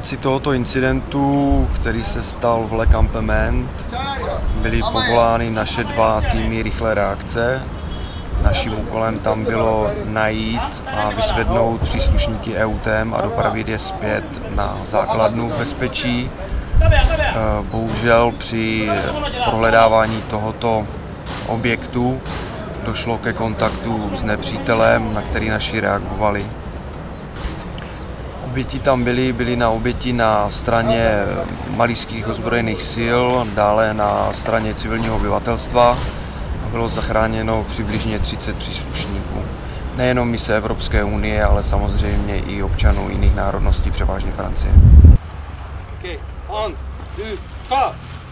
rámci tohoto incidentu, který se stal v Le Campement, byly povolány naše 2 týmy rychlé reakce. Naším úkolem tam bylo najít a vyzvednout příslušníky EUTM a dopravit je zpět na základnu v bezpečí. Bohužel při prohledávání tohoto objektu došlo ke kontaktu s nepřítelem, na který naši reagovali. Oběti tam byly na straně malijských ozbrojených sil, dále na straně civilního obyvatelstva a bylo zachráněno přibližně 30 příslušníků. Nejenom mise Evropské unie, ale samozřejmě i občanů jiných národností, převážně Francie. Okay. 1, 2, 3.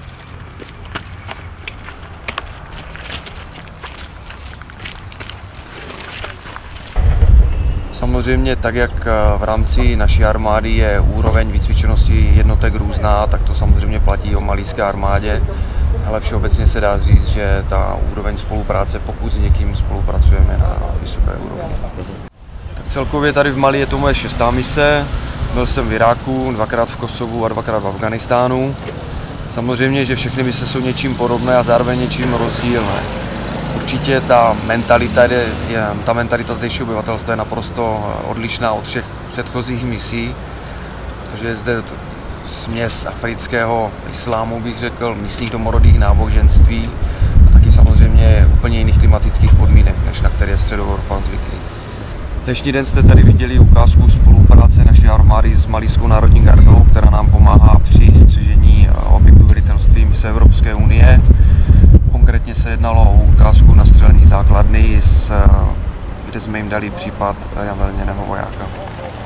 Samozřejmě tak, jak v rámci naší armády je úroveň vycvičenosti jednotek různá, tak to samozřejmě platí o malijské armádě, ale všeobecně se dá říct, že ta úroveň spolupráce, pokud s někým spolupracujeme na vysoké úrovni. Tak celkově tady v Mali je to moje 6. mise. Byl jsem v Iráku, 2krát v Kosovu a 2krát v Afghánistánu. Samozřejmě, že všechny mise jsou něčím podobné a zároveň něčím rozdílné. Určitě ta mentalita zdejšího obyvatelstva je naprosto odlišná od všech předchozích misí, protože je zde směs afrického islámu, bych řekl, místních domorodých náboženství a taky samozřejmě úplně jiných klimatických podmínek, než na které je Středoevropan zvyklý. Dnešní den jste tady viděli ukázku spolupráce naší armády s Malijskou národní gardou, která nám pomáhá při střežení objektu velitelství mise Evropské unie. Konkrétně se jednalo o ukázku na střelní základny, kde jsme jim dali případ raněného vojáka.